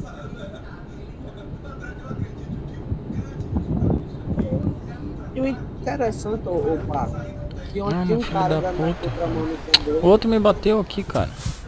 E o interessante, opa, que ontem Ah, tinha meu um filho cara da já na puta. contramão no O outro me bateu aqui, cara.